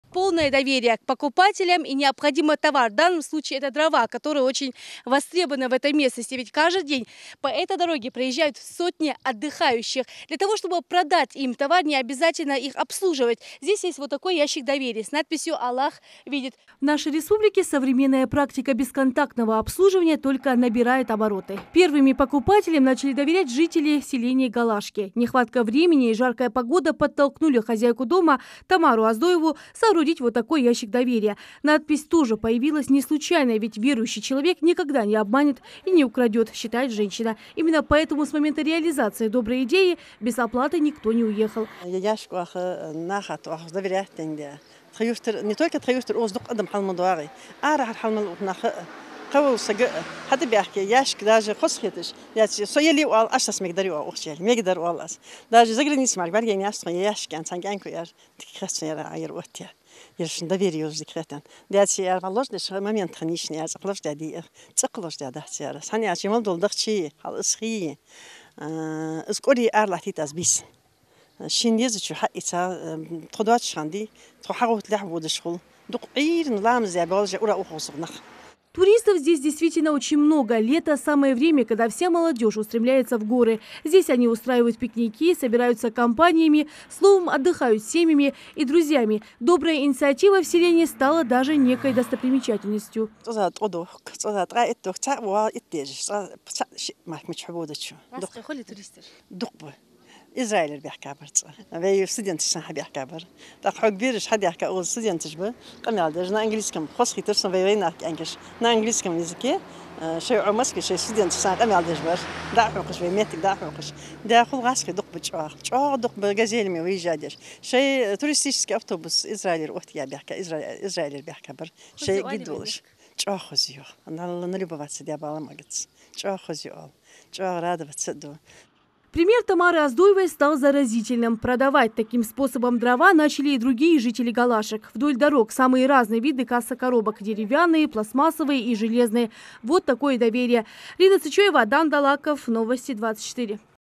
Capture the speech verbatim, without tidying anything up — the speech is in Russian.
полное доверие к покупателям и необходимый товар. В данном случае это дрова, которые очень востребованы в этой местности. Ведь каждый день по этой дороге проезжают сотни отдыхающих. Для того, чтобы продать им товар, не обязательно их обслуживать. Здесь есть вот такой ящик доверия с надписью «Аллах видит». В нашей республике современная практика бесконтактного обслуживания только набирает обороты. Первыми покупателям начали доверять жители селения Галашки. Нехватка времени и жаркая погода подтолкнули хозяйку дома Тамару Аздоеву соорудить вот такой ящик доверия. Надпись тоже появилась не случайно, ведь верующий человек никогда не обманет и не украдет, считает женщина. Именно поэтому с момента реализации доброй идеи без оплаты никто не уехал. Не только троюстер оздук адам халмадуаги, а рах халмал утнах قول سجى حد بيحكي ياش كداج خص خيتش ياتي سويلي وال أشخاص مقدروا أو أختي مقدر والله داج زغل نسمع برجع ناس ياش كان سانجان كوير تكخس يا عير وقتها يرش ندبير يوز ذكرتان داتي يا والله نش ما ينتخنيش ناس أقلش دادي تقلش دادا تيار ثاني عشي ما بدول دختشي خلاص خي اسكوري أرلعتي تزبيس شين يزت شو حقي تا تقدرات شاندي تحاول تلعب ودشغل دقير نلام زي بالج أورا وخصبنخ. Туристов здесь действительно очень много. Лето – самое время, когда вся молодежь устремляется в горы. Здесь они устраивают пикники, собираются компаниями, словом, отдыхают с семьями и друзьями. Добрая инициатива в селении стала даже некой достопримечательностью. إسرائيل بيحكي برضه، أبي ستودنت شنو بيحكي برضه، تاخذ كبيرش حد يحكي أول ستودنت شبه، قلنا هذا نا إنجليزي كم خاص خيتر سن بيبين نحكي إنجليش، نا إنجليزي كم يزكي، شيء عمسك شيء ستودنت شنو قلنا هذا جبر، دع حقش بيمتك دع حقش، ده خل غاسك دق بتشوار، تشوار دق بجزيل مي ويجادش، شيء تورستيش كأفتوبس إسرائيل وقت يا بيحكي إسرائيل إسرائيل بيحكي برضه، شيء جدولش، تشوار خزيو، أنا الله نريبه بتصدق بالله ما قلت، تشوار خزيو، تشوار هذا بتصدق. Пример Тамары Аздоевой стал заразительным. Продавать таким способом дрова начали и другие жители Галашек. Вдоль дорог самые разные виды кассокоробок – деревянные, пластмассовые и железные. Вот такое доверие. Лина Цычоева, Адам Далаков, Новости двадцать четыре.